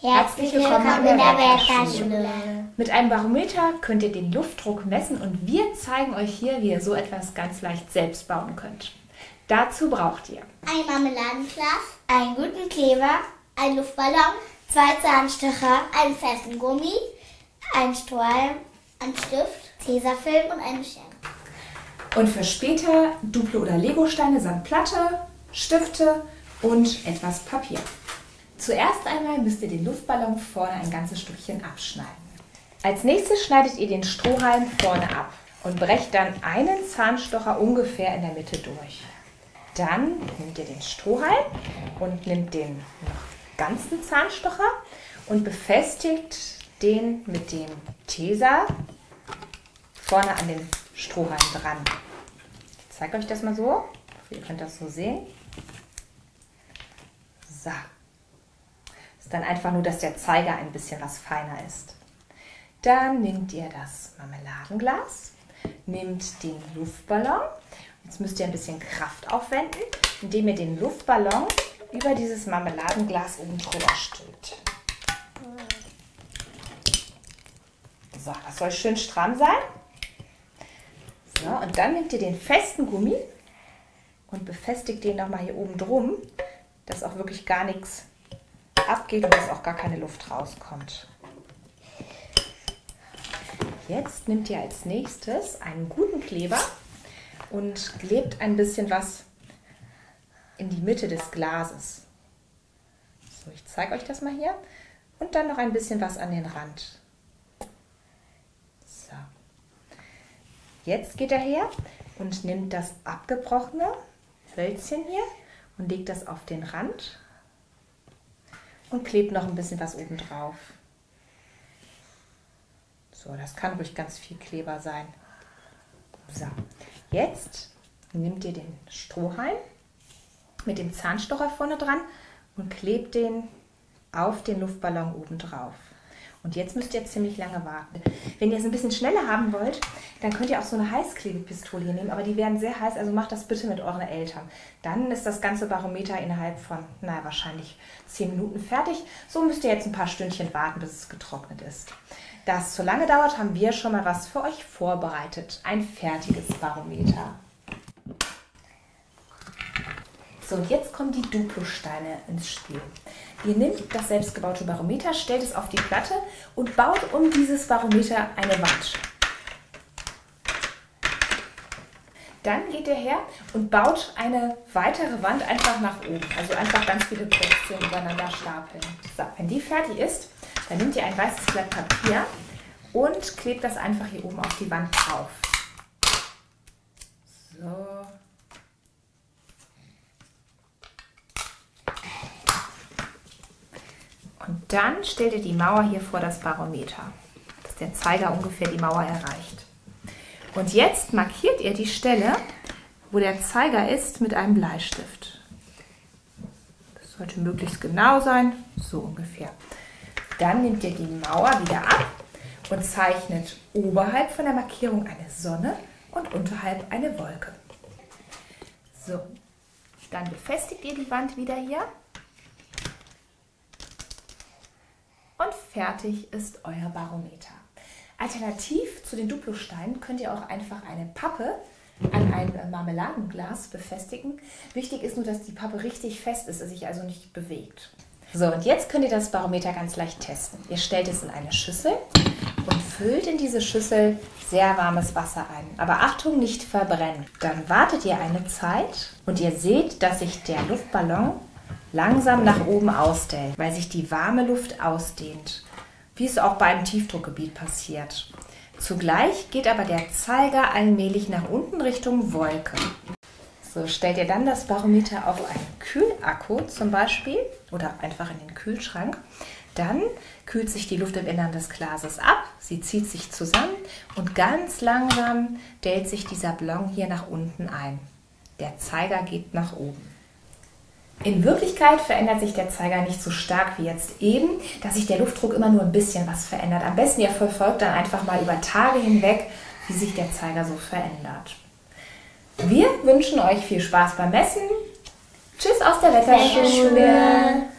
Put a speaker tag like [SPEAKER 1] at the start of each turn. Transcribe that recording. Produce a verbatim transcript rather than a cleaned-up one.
[SPEAKER 1] Herzlich willkommen in der Wertherschule.
[SPEAKER 2] Mit einem Barometer könnt ihr den Luftdruck messen und wir zeigen euch hier, wie ihr so etwas ganz leicht selbst bauen könnt. Dazu braucht ihr
[SPEAKER 1] ein Marmeladenglas, einen guten Kleber, einen Luftballon, zwei Zahnstocher, einen festen Gummi, einen Strohhalm, einen Stift, Tesafilm und eine Schere.
[SPEAKER 2] Und für später Duplo- oder Legosteine samt Platte, Stifte und etwas Papier. Zuerst einmal müsst ihr den Luftballon vorne ein ganzes Stückchen abschneiden. Als nächstes schneidet ihr den Strohhalm vorne ab und brecht dann einen Zahnstocher ungefähr in der Mitte durch. Dann nehmt ihr den Strohhalm und nehmt den noch ganzen Zahnstocher und befestigt den mit dem Tesa vorne an den Strohhalm dran. Ich zeige euch das mal so. Ihr könnt das so sehen. So. Ist dann einfach nur, dass der Zeiger ein bisschen was feiner ist. Dann nehmt ihr das Marmeladenglas, nehmt den Luftballon. Jetzt müsst ihr ein bisschen Kraft aufwenden, indem ihr den Luftballon über dieses Marmeladenglas oben drüber stülpt. So, das soll schön stramm sein. So, und dann nehmt ihr den festen Gummi und befestigt den nochmal hier oben drum, dass auch wirklich gar nichts abgeht und dass auch gar keine Luft rauskommt. Jetzt nehmt ihr als nächstes einen guten Kleber und klebt ein bisschen was in die Mitte des Glases. So, ich zeige euch das mal hier. Und dann noch ein bisschen was an den Rand. So. Jetzt geht er her und nimmt das abgebrochene Hölzchen hier und legt das auf den Rand und klebt noch ein bisschen was oben drauf. So, das kann ruhig ganz viel Kleber sein. So, jetzt nehmt ihr den Strohhalm mit dem Zahnstocher vorne dran und klebt den auf den Luftballon oben drauf. Und jetzt müsst ihr ziemlich lange warten. Wenn ihr es ein bisschen schneller haben wollt, dann könnt ihr auch so eine Heißklebepistole nehmen, aber die werden sehr heiß, also macht das bitte mit euren Eltern. Dann ist das ganze Barometer innerhalb von, naja, wahrscheinlich zehn Minuten fertig. So müsst ihr jetzt ein paar Stündchen warten, bis es getrocknet ist. Da es zu lange dauert, haben wir schon mal was für euch vorbereitet. Ein fertiges Barometer. So, und jetzt kommen die Duplo-Steine ins Spiel. Ihr nehmt das selbstgebaute Barometer, stellt es auf die Platte und baut um dieses Barometer eine Wand. Dann geht ihr her und baut eine weitere Wand einfach nach oben. Also einfach ganz viele Plätzchen übereinander stapeln. So, wenn die fertig ist, dann nehmt ihr ein weißes Blatt Papier und klebt das einfach hier oben auf die Wand drauf. So. Und dann stellt ihr die Mauer hier vor das Barometer, dass der Zeiger ungefähr die Mauer erreicht. Und jetzt markiert ihr die Stelle, wo der Zeiger ist, mit einem Bleistift. Das sollte möglichst genau sein, so ungefähr. Dann nehmt ihr die Mauer wieder ab und zeichnet oberhalb von der Markierung eine Sonne und unterhalb eine Wolke. So, dann befestigt ihr die Wand wieder hier. Und fertig ist euer Barometer. Alternativ zu den Duplo-Steinen könnt ihr auch einfach eine Pappe an ein Marmeladenglas befestigen. Wichtig ist nur, dass die Pappe richtig fest ist, es sich also nicht bewegt. So, und jetzt könnt ihr das Barometer ganz leicht testen. Ihr stellt es in eine Schüssel und füllt in diese Schüssel sehr warmes Wasser ein. Aber Achtung, nicht verbrennen. Dann wartet ihr eine Zeit und ihr seht, dass sich der Luftballon langsam nach oben ausdehnt, weil sich die warme Luft ausdehnt, wie es auch bei einem Tiefdruckgebiet passiert. Zugleich geht aber der Zeiger allmählich nach unten Richtung Wolke. So, stellt ihr dann das Barometer auf einen Kühlakku zum Beispiel oder einfach in den Kühlschrank, dann kühlt sich die Luft im Innern des Glases ab, sie zieht sich zusammen und ganz langsam dellt sich dieser Ballon hier nach unten ein. Der Zeiger geht nach oben. In Wirklichkeit verändert sich der Zeiger nicht so stark wie jetzt eben, dass sich der Luftdruck immer nur ein bisschen was verändert. Am besten ihr verfolgt dann einfach mal über Tage hinweg, wie sich der Zeiger so verändert. Wir wünschen euch viel Spaß beim Messen. Tschüss aus der Wertherschule.